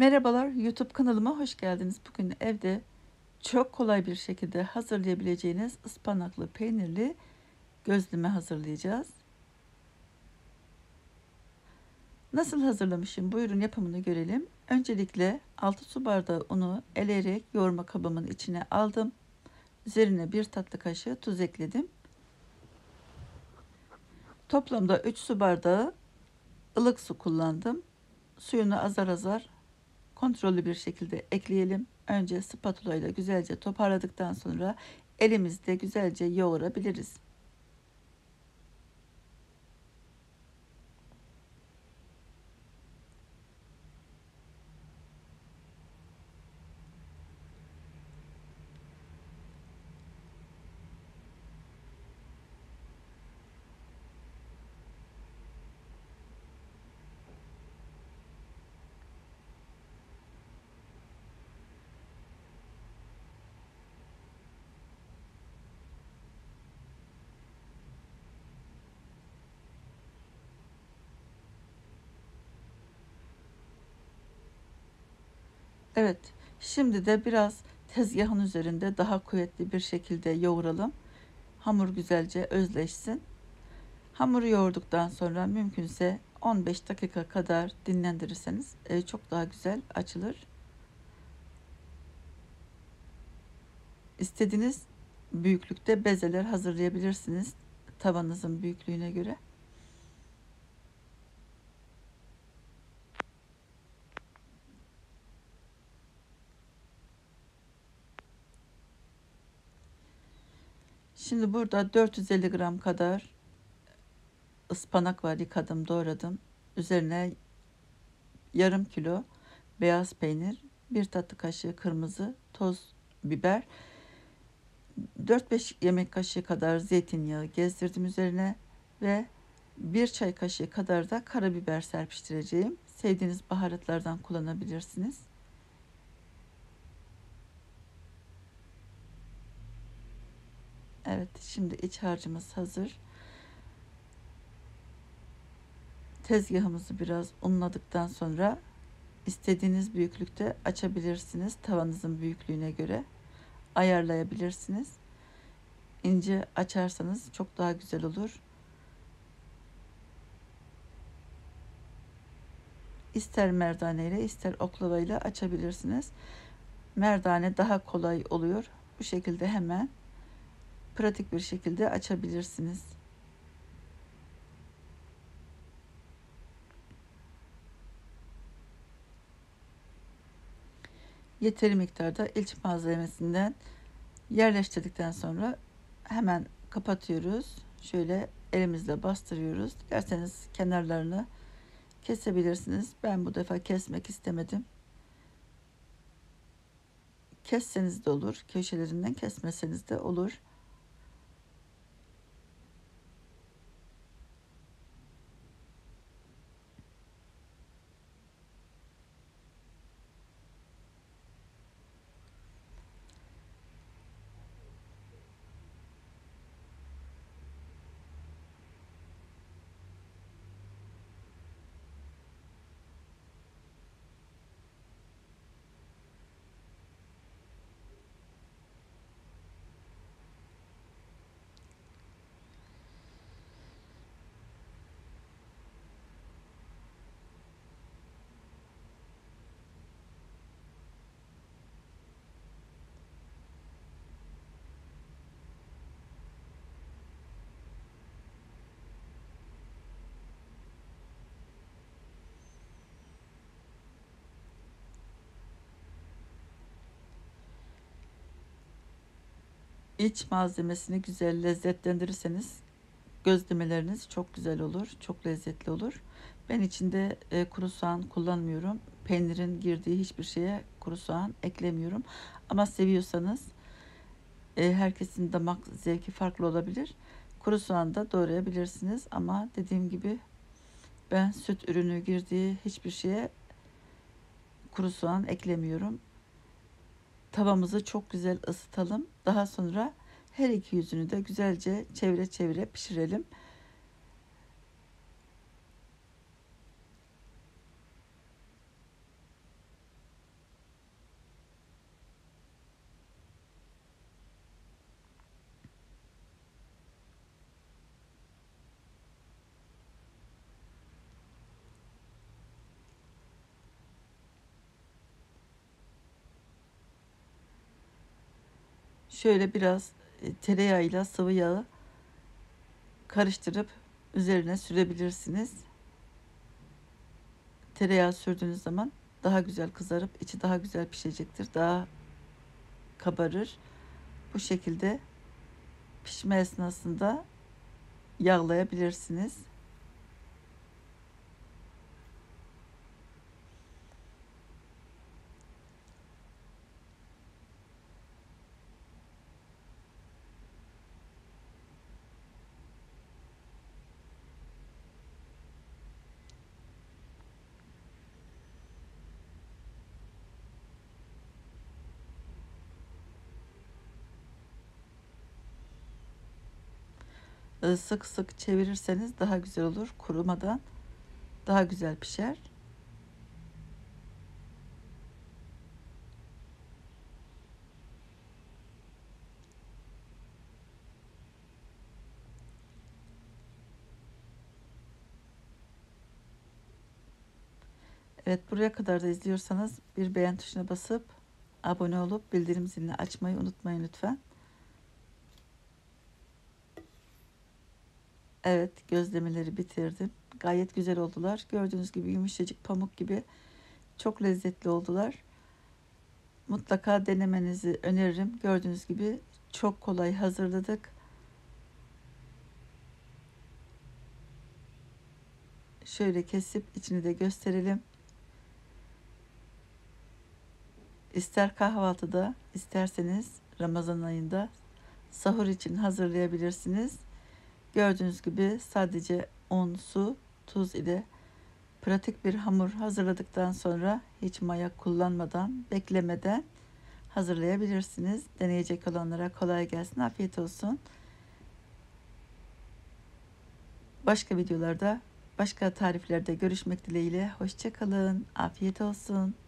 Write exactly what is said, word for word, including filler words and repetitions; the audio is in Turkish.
Merhabalar, YouTube kanalıma hoş geldiniz. Bugün evde çok kolay bir şekilde hazırlayabileceğiniz ıspanaklı peynirli gözleme hazırlayacağız. Nasıl hazırlamışım? Buyurun yapımını görelim. Öncelikle altı su bardağı unu eleyerek yoğurma kabımın içine aldım. Üzerine bir tatlı kaşığı tuz ekledim. Toplamda üç su bardağı ılık su kullandım. Suyunu azar azar kontrollü bir şekilde ekleyelim. Önce spatula ile güzelce toparladıktan sonra elimizde güzelce yoğurabiliriz. Evet, şimdi de biraz tezgahın üzerinde daha kuvvetli bir şekilde yoğuralım. Hamur güzelce özleşsin. Hamuru yoğurduktan sonra mümkünse on beş dakika kadar dinlendirirseniz e, çok daha güzel açılır. İstediğiniz büyüklükte bezeler hazırlayabilirsiniz tavanızın büyüklüğüne göre. Şimdi burada dört yüz elli gram kadar ıspanak var, yıkadım, doğradım. Üzerine yarım kilo beyaz peynir, bir tatlı kaşığı kırmızı toz biber, dört beş yemek kaşığı kadar zeytinyağı gezdirdim üzerine ve bir çay kaşığı kadar da karabiber serpiştireceğim. Sevdiğiniz baharatlardan kullanabilirsiniz. Evet, şimdi iç harcımız hazır. Tezgahımızı biraz unladıktan sonra istediğiniz büyüklükte açabilirsiniz. Tavanızın büyüklüğüne göre ayarlayabilirsiniz. İnce açarsanız çok daha güzel olur. İster merdane ile ister oklava ile açabilirsiniz. Merdane daha kolay oluyor. Bu şekilde hemen pratik bir şekilde açabilirsiniz. Yeteri miktarda iç malzemesinden yerleştirdikten sonra hemen kapatıyoruz. Şöyle elimizle bastırıyoruz. Dilerseniz kenarlarını kesebilirsiniz. Ben bu defa kesmek istemedim. Kesseniz de olur. Köşelerinden kesmeseniz de olur. İç malzemesini güzel lezzetlendirirseniz gözlemeleriniz çok güzel olur, çok lezzetli olur. Ben içinde e, kuru soğan kullanmıyorum. Peynirin girdiği hiçbir şeye kuru soğan eklemiyorum. Ama seviyorsanız e, herkesin damak zevki farklı olabilir. Kuru soğan da doğrayabilirsiniz. Ama dediğim gibi ben süt ürünü girdiği hiçbir şeye kuru soğan eklemiyorum. Tavamızı çok güzel ısıtalım. Daha sonra her iki yüzünü de güzelce çevire çevire pişirelim. şöyle biraz e, tereyağıyla sıvı yağı karıştırıp üzerine sürebilirsiniz. Tereyağı sürdüğünüz zaman daha güzel kızarıp içi daha güzel pişecektir. Daha kabarır. Bu şekilde pişme esnasında yağlayabilirsiniz. Ee, Sık sık çevirirseniz daha güzel olur. Kurumadan daha güzel pişer. Evet, buraya kadar da izliyorsanız bir beğen tuşuna basıp abone olup bildirim zilini açmayı unutmayın lütfen. Evet, gözlemeleri bitirdim. Gayet güzel oldular. Gördüğünüz gibi yumuşacık pamuk gibi çok lezzetli oldular. Mutlaka denemenizi öneririm. Gördüğünüz gibi çok kolay hazırladık. Şöyle kesip içini de gösterelim. İster kahvaltıda, isterseniz Ramazan ayında sahur için hazırlayabilirsiniz. Gördüğünüz gibi sadece un, su, tuz ile pratik bir hamur hazırladıktan sonra hiç maya kullanmadan, beklemeden hazırlayabilirsiniz. Deneyecek olanlara kolay gelsin, afiyet olsun. Başka videolarda, başka tariflerde görüşmek dileğiyle. Hoşça kalın, afiyet olsun.